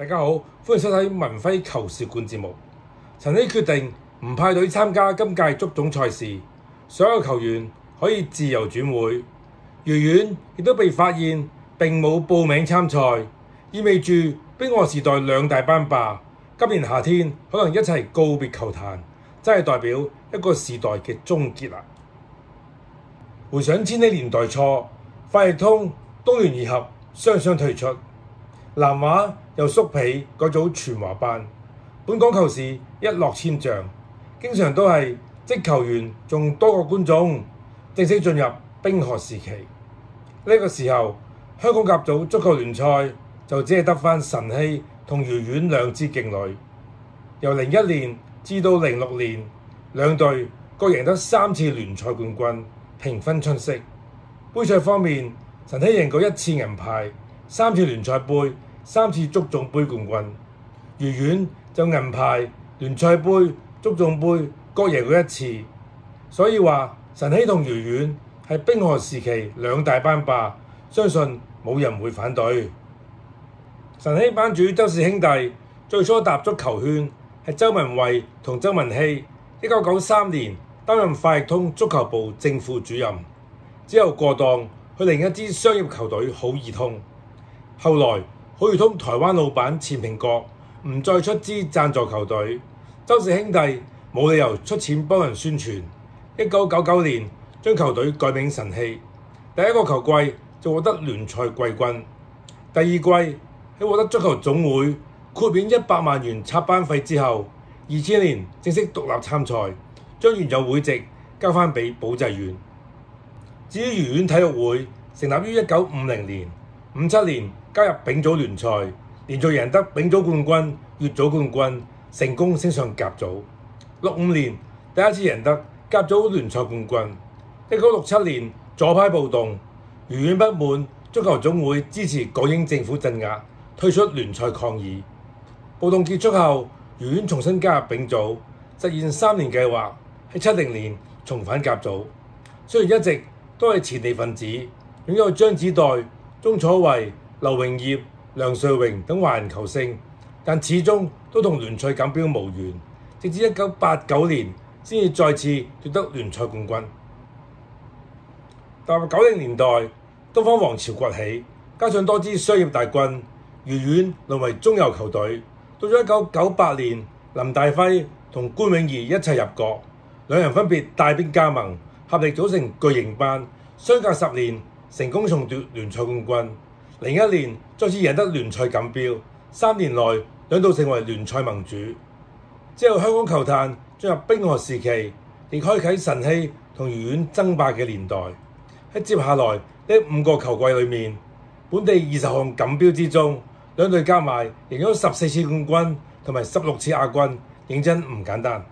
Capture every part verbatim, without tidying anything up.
大家好，歡迎收睇文輝球事館節目。陳希決定唔派隊參加今屆足總賽事，所有球員可以自由轉會。愉園亦都被發現並冇報名參賽，意味住冰河時代兩大班霸今年夏天可能一齊告別球壇，真係代表一個時代嘅終結啦。回想千禧年代初，快易通、東聯二合雙雙退出，南華由縮皮改組全華班，本港球市一落千丈，經常都係職球員仲多過觀眾，正式進入冰河時期。呢、這個時候，香港甲組足球聯賽就只係得返晨曦同愉園兩支勁旅。由零一年至到零六年，兩隊各贏得三次聯賽冠軍，平分春色。杯賽方面，晨曦贏過一次銀牌，三次聯賽杯，三次足總杯冠軍。愉園就銀牌、聯賽杯、足總杯各贏過一次。所以話晨曦同愉園係冰河時期兩大班霸，相信冇人會反對。晨曦班主周氏兄弟最初踏足球圈係周文慧同周文熙，一九九三年擔任快易通足球部正副主任，之後過檔去另一支商業球隊好易通。後來好易通台灣老闆錢平國唔再出資贊助球隊，周氏兄弟冇理由出錢幫人宣傳。一九九九年將球隊改名晨曦，第一個球季就獲得聯賽季軍，第二季喺獲得足球總會豁免一百萬元插班費之後，二千年正式獨立參賽，將原有會籍交翻俾保濟院。至於愉園體育會成立於一九五零年，五七年加入丙組聯賽，連續贏得丙組冠軍、乙組冠軍，成功升上甲組。六五年第一次贏得甲組聯賽冠軍。一九六七年左派暴動，愉園不滿足球總會支持港英政府鎮壓，退出聯賽抗議。暴動結束後，愉園重新加入丙組，實現三年計劃，喺七零年重返甲組。雖然一直都係前地分子，擁有張子岱、鍾楚慧、劉榮業、梁瑞榮等華人球星，但始終都同聯賽錦標無緣，直至一九八九年先至再次奪得聯賽冠軍。踏入九零年代，東方王朝崛起，加上多支商業大軍，愉園淪為中游球隊。到咗一九九八年，林大輝同官永儀一齊入閣，兩人分別帶兵加盟，合力組成巨型班，相隔十年成功重奪聯賽冠軍。零一年再次贏得聯賽錦標，三年內兩度成為聯賽盟主。之後香港球壇進入冰河時期，亦開啟晨曦同愉園爭霸嘅年代。喺接下來呢五個球季裏面，本地二十項錦標之中，兩隊加埋贏咗十四次冠軍同埋十六次亞軍，認真唔簡單。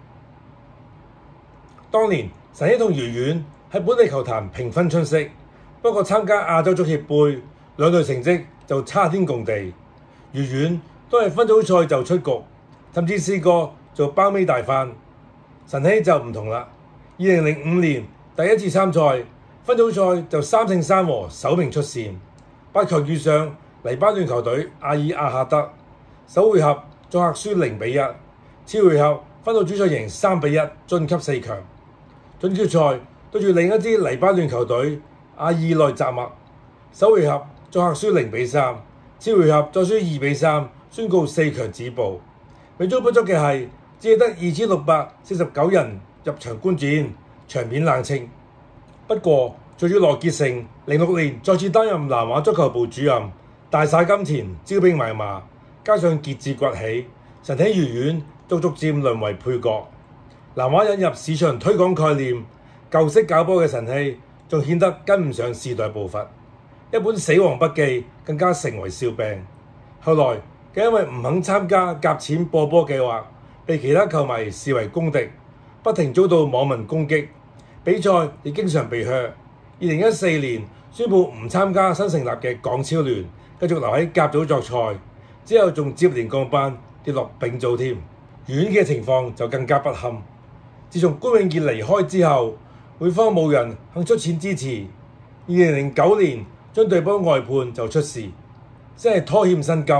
當年晨曦同愉園喺本地球壇平分春色，不過參加亞洲足協杯，兩隊成績就差天共地。愉園都係分組賽就出局，甚至試過做包尾大翻。晨曦就唔同啦，二零零五年第一次參賽，分組賽就三勝三和首名出線，八強遇上黎巴嫩球隊阿爾阿哈德，首回合作客輸零比一，次回合分到主場贏三比一晉級四強。準決賽對住另一支黎巴嫩球隊阿爾內扎麥，首回合作客輸零比三，次回合再輸二比三，宣告四強止步。美中不足嘅係，只係得二千六百四十九人入場觀戰，場面冷清。不過，隨住羅傑成零六年再次擔任南華足球部主任，大灑金錢招兵買馬，加上傑志崛起，晨曦愉園都逐漸淪為配角。南華引入市場推廣概念，舊式搞波嘅晨曦仲顯得跟唔上時代步伐，一本死亡筆記更加成為笑柄。後來更因為唔肯參加夾錢播波計劃，被其他球迷視為公敵，不停遭到網民攻擊。比賽亦經常被削。二零一四年宣布唔參加新成立嘅港超聯，繼續留喺甲組作賽，之後仲接連降班跌落丙組添。愉園嘅情況就更加不堪。自從官永傑離開之後，會方冇人肯出錢支持。二零零九年將隊波外判就出事，真係拖欠薪金，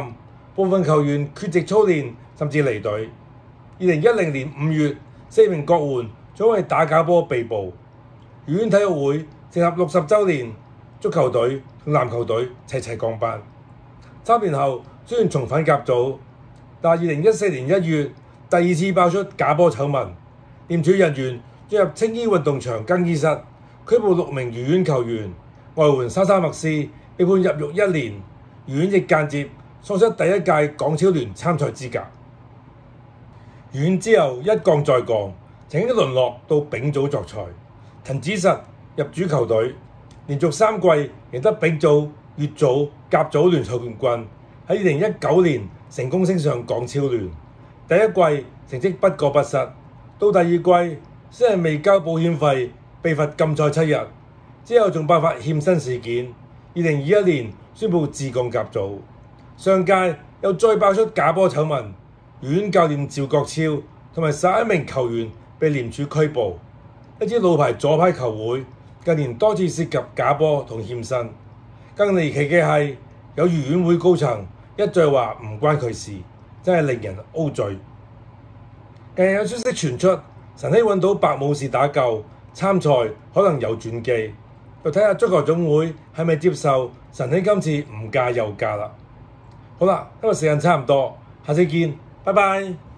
部分球員缺席操練，甚至離隊。二零一零年五月，四名國援因為打假波被捕。愉園體育會成立六十週年，足球隊同籃球隊齊齊降班。三年後雖然重返甲組，但二零一四年一月第二次爆出假波醜聞，廉署人員進入青衣運動場更衣室，拘捕六名愉園球員。外援沙沙麥斯被判入獄一年，愉園亦間接喪失第一屆港超聯參賽資格。愉園之後一降再降，曾經淪落到丙組作賽。陳子實入主球隊，連續三季贏得丙組、乙組、甲組聯賽冠軍。喺二零一九年成功升上港超聯。第一季成績不過不失，到第二季先係未交保險費，被罰禁賽七日。之後仲爆發欠薪事件，二零二一年宣布自降甲組。上屆又再爆出假波醜聞，愉園教練趙國超同埋十一名球員被廉署拘捕。一支老牌左派球會近年多次涉及假波同欠薪。更離奇嘅係，有愉園會高層一再話唔關佢事，真係令人 O 嘴。近日有消息傳出，晨曦揾到白武士打救參賽，可能有轉機。就睇下足球總會係咪接受晨曦今次唔嫁又嫁啦。好啦，今日時間差唔多，下次見，拜拜。